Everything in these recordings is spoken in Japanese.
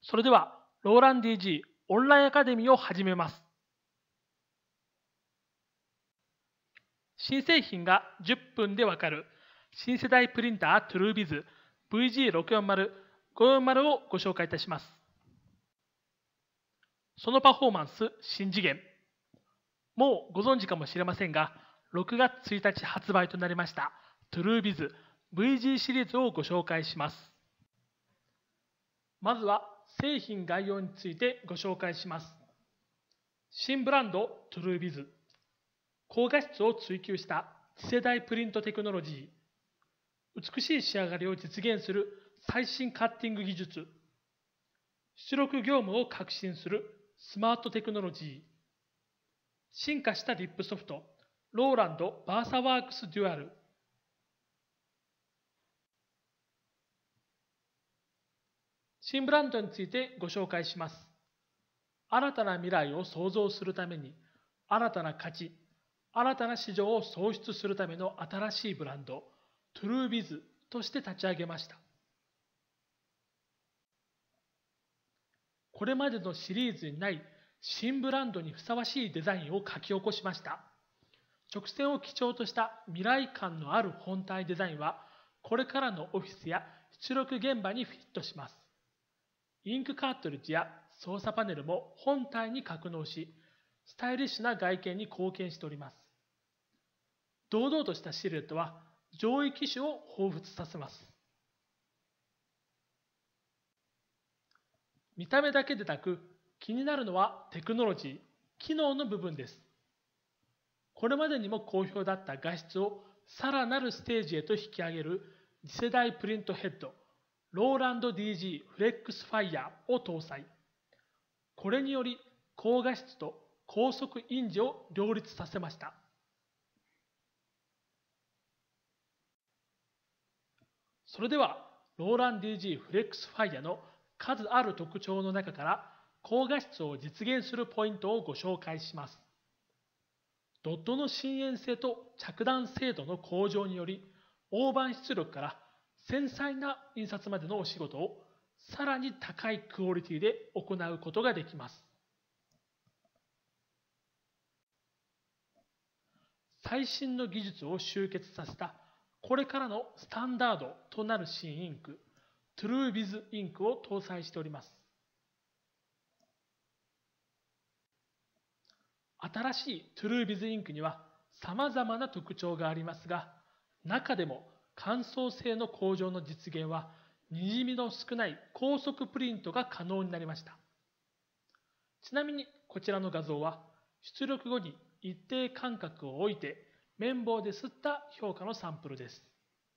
それでは、ローラン DG オンラインアカデミーを始めます。新製品が10分でわかる新世代プリンター TrueBiz VG640-540 をご紹介いたします。そのパフォーマンス新次元。もうご存知かもしれませんが、6月1日発売となりました TrueBiz VG シリーズをご紹介します。まずは製品概要についてご紹介します。新ブランド TrueBiz。高画質を追求した次世代プリントテクノロジー。美しい仕上がりを実現する最新カッティング技術。出力業務を革新するスマートテクノロジー。進化したリップソフト、ローランドバーサワークスデュアル。新ブランドについてご紹介します。新たな未来を創造するために、新たな価値、新たな市場を創出するための新しいブランド、TrueBiz として立ち上げました。これまでのシリーズにない新ブランドにふさわしいデザインを書き起こしました。直線を基調とした未来感のある本体デザインは、これからのオフィスや出力現場にフィットします。インクカートリッジや操作パネルも本体に格納し、スタイリッシュな外見に貢献しております。堂々としたシルエットは上位機種を彷彿させます。見た目だけでなく、気になるのはテクノロジー、機能の部分です。これまでにも好評だった画質をさらなるステージへと引き上げる次世代プリントヘッド、ローランド DG フレックスファイヤーを搭載。これにより高画質と高速印字を両立させました。それでは、ローラン DG フレックスファイヤーの数ある特徴の中から高画質を実現するポイントをご紹介します。ドットの深遠性と着弾精度の向上により、大判出力から繊細な印刷までのお仕事をさらに高いクオリティで行うことができます。最新の技術を集結させたこれからのスタンダードとなる新インク、TrueBiz インクを搭載しております。新しい TrueBiz インクには様々な特徴がありますが、中でも乾燥性の向上の実現は、にじみの少ない高速プリントが可能になりました。ちなみにこちらの画像は、出力後に一定間隔を置いて綿棒で吸った評価のサンプルです。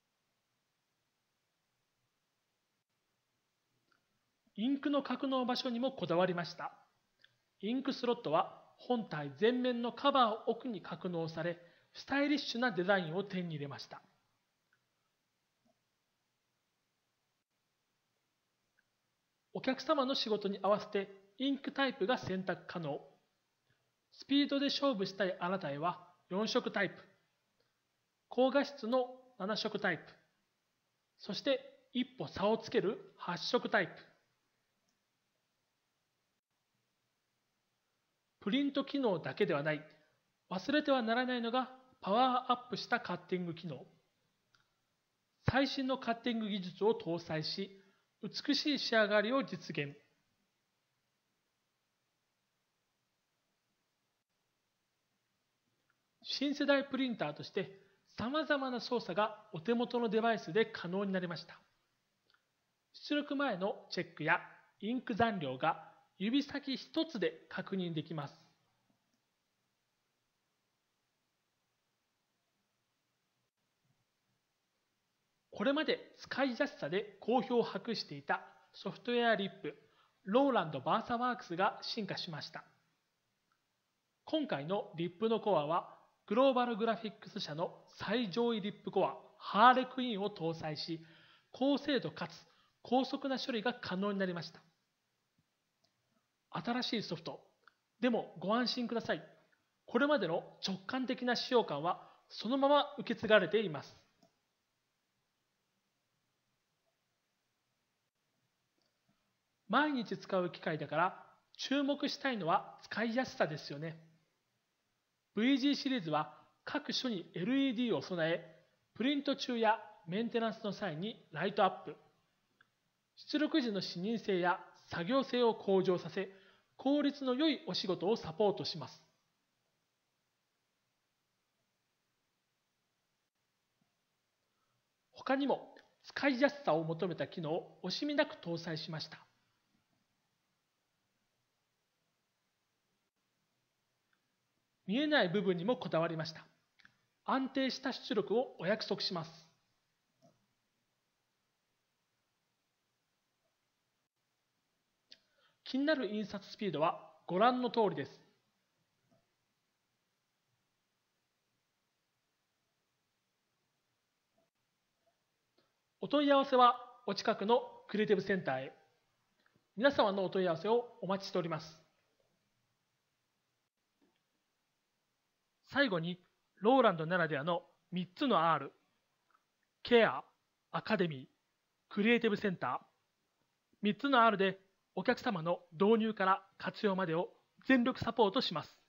インクの格納場所にもこだわりました。インクスロットは本体前面のカバー奥に格納され、スタイリッシュなデザインを手に入れました。お客様の仕事に合わせてインクタイプが選択可能。スピードで勝負したいあなたへは4色タイプ、高画質の7色タイプ、そして一歩差をつける8色タイプ。プリント機能だけではない、忘れてはならないのがパワーアップしたカッティング機能。最新のカッティング技術を搭載し、美しい仕上がりを実現。新世代プリンターとして様々な操作がお手元のデバイスで可能になりました。出力前のチェックやインク残量が指先一つで確認できます。これまで使いやすさで好評を博していたソフトウェアリップ、ローランドバーサワークスが進化しました。今回のリップのコアは、グローバルグラフィックス社の最上位リップコア、ハーレクイーンを搭載し、高精度かつ高速な処理が可能になりました。新しいソフト。でもご安心ください。これまでの直感的な使用感はそのまま受け継がれています。 毎日使う機械だから注目したいのは使いやすさですよね。VG シリーズは各所に LED を備え、プリント中やメンテナンスの際にライトアップ、出力時の視認性や作業性を向上させ、効率の良いお仕事をサポートします。他にも使いやすさを求めた機能を惜しみなく搭載しました。見えない部分にもこだわりました。安定した出力をお約束します。気になる印刷スピードはご覧の通りです。お問い合わせはお近くのクリエイティブセンターへ。皆様のお問い合わせをお待ちしております。最後に、ローランドならではの3つの R、ケア、アカデミー、クリエイティブセンター、3つの R でお客様の導入から活用までを全力サポートします。